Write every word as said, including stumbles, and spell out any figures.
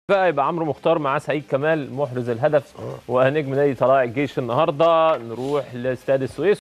بقى يبقى عمرو مختار معاه سعيد كمال محرز الهدف ونجم نادي طلائع الجيش النهارده. نروح لاستاد السويس.